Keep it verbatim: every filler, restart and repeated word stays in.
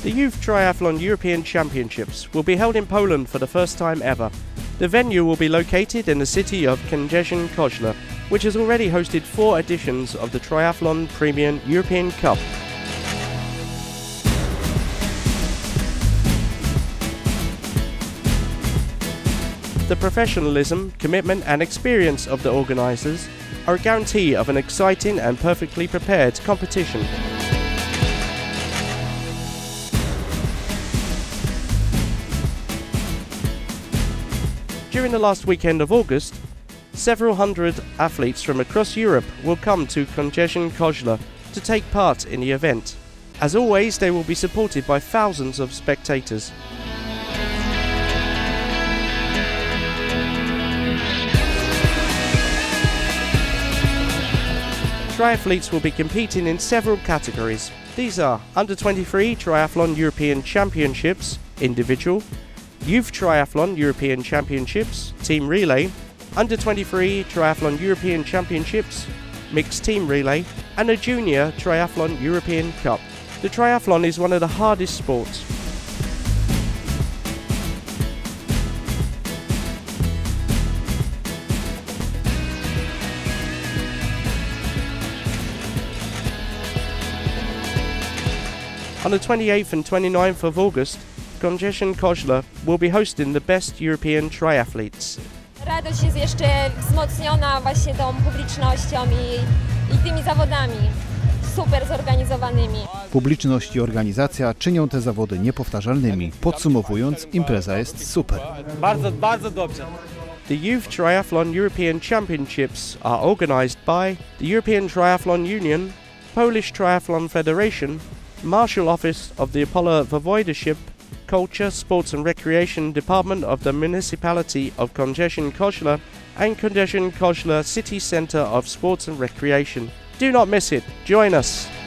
The Youth Triathlon European Championships will be held in Poland for the first time ever. The venue will be located in the city of Kędzierzyn-Koźle, which has already hosted four editions of the Triathlon Premium European Cup. The professionalism, commitment and experience of the organisers are a guarantee of an exciting and perfectly prepared competition. During the last weekend of August, several hundred athletes from across Europe will come to Kędzierzyn-Koźle to take part in the event. As always, they will be supported by thousands of spectators. Triathletes will be competing in several categories. These are under twenty-three Triathlon European Championships, individual, Youth Triathlon European Championships, team relay, under twenty-three Triathlon European Championships, mixed team relay, and a Junior Triathlon European Cup. The triathlon is one of the hardest sports. On the twenty-eighth and twenty-ninth of August, Kędzierzyn-Koźle will be hosting the best European triathletes. Radość jest jeszcze wzmocniona właśnie tą publicznością i, i tymi zawodami super zorganizowanymi. Publiczność i organizacja czynią te zawody niepowtarzalnymi. Podsumowując, impreza jest super. Bardzo, bardzo dobrze. The Youth Triathlon European Championships are organised by the European Triathlon Union, Polish Triathlon Federation, Marshal Office of the Apollo Voivodeship, Culture, Sports and Recreation Department of the Municipality of Kędzierzyn-Koźle and Kędzierzyn-Koźle City Centre of Sports and Recreation. Do not miss it. Join us.